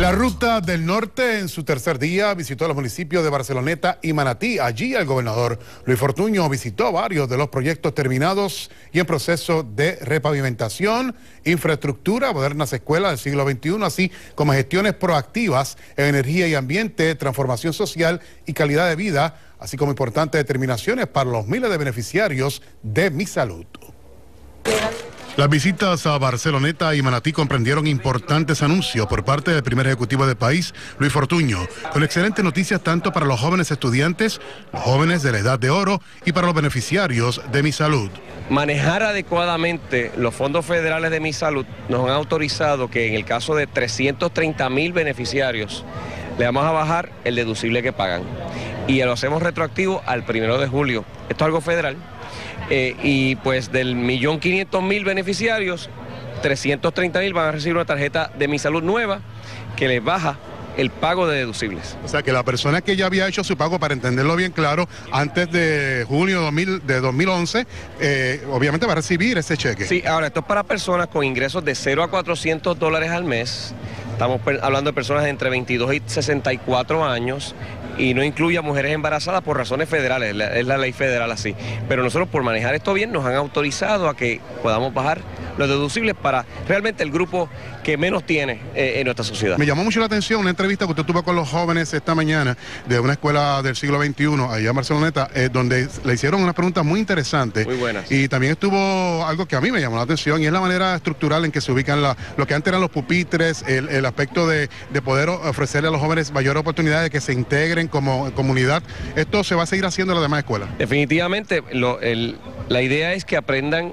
La Ruta del Norte, en su tercer día, visitó los municipios de Barceloneta y Manatí. Allí el gobernador Luis Fortuño visitó varios de los proyectos terminados y en proceso de repavimentación, infraestructura, modernas escuelas del siglo XXI, así como gestiones proactivas en energía y ambiente, transformación social y calidad de vida, así como importantes determinaciones para los miles de beneficiarios de Mi Salud. Las visitas a Barceloneta y Manatí comprendieron importantes anuncios por parte del primer ejecutivo del país, Luis Fortuño, con excelentes noticias tanto para los jóvenes estudiantes, los jóvenes de la edad de oro y para los beneficiarios de Mi Salud. Manejar adecuadamente los fondos federales de Mi Salud nos han autorizado que en el caso de 330,000 beneficiarios le vamos a bajar el deducible que pagan y lo hacemos retroactivo al 1 de julio. Esto es algo federal. Y pues del 1.500.000 beneficiarios, 330,000 van a recibir una tarjeta de Mi Salud nueva que les baja el pago de deducibles. O sea que la persona que ya había hecho su pago, para entenderlo bien claro, antes de junio de 2011, obviamente va a recibir ese cheque. Sí, ahora esto es para personas con ingresos de $0 a $400 al mes. Estamos hablando de personas de entre 22 y 64 años y no incluye a mujeres embarazadas por razones federales, es la ley federal así. Pero nosotros por manejar esto bien nos han autorizado a que podamos bajar los deducibles para realmente el grupo que menos tiene en nuestra sociedad. Me llamó mucho la atención una entrevista que usted tuvo con los jóvenes esta mañana de una escuela del siglo XXI, allá en Barceloneta, donde le hicieron unas preguntas muy interesantes. Muy buenas. Y también estuvo algo que a mí me llamó la atención y es la manera estructural en que se ubican lo que antes eran los pupitres, el aspecto de poder ofrecerle a los jóvenes mayor oportunidad de que se integren como comunidad. ¿Esto se va a seguir haciendo en las demás escuelas? Definitivamente, la idea es que aprendan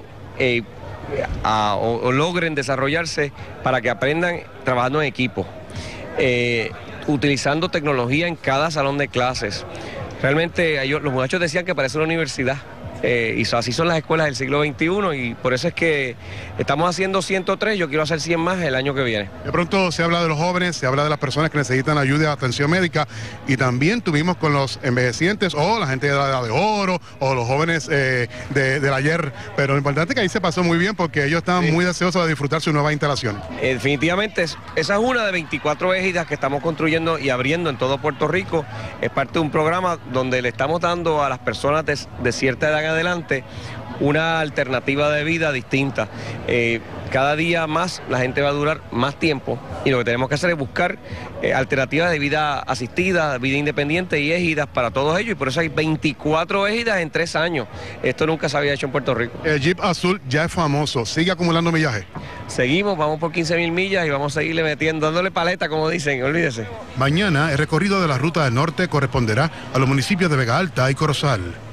o logren desarrollarse para que aprendan trabajando en equipo, utilizando tecnología en cada salón de clases. Realmente los muchachos decían que parece una universidad. Y así son las escuelas del siglo XXI y por eso es que estamos haciendo 103, yo quiero hacer 100 más el año que viene. De pronto se habla de los jóvenes, se habla de las personas que necesitan ayuda y atención médica y también tuvimos con los envejecientes o la gente de la edad de oro o los jóvenes del ayer, pero lo importante es que ahí se pasó muy bien porque ellos estaban muy deseosos de disfrutar su nueva instalación. Definitivamente, esa es una de 24 ejidas que estamos construyendo y abriendo en todo Puerto Rico. Es parte de un programa donde le estamos dando a las personas de cierta edad en adelante una alternativa de vida distinta. Cada día más la gente va a durar más tiempo y lo que tenemos que hacer es buscar alternativas de vida asistida, vida independiente y ejidas para todos ellos y por eso hay 24 ejidas en 3 años. Esto nunca se había hecho en Puerto Rico. El Jeep azul ya es famoso, sigue acumulando millaje. Seguimos, vamos por 15,000 millas y vamos a seguirle metiendo, dándole paleta como dicen, olvídese. Mañana el recorrido de la Ruta del Norte corresponderá a los municipios de Vega Alta y Corozal.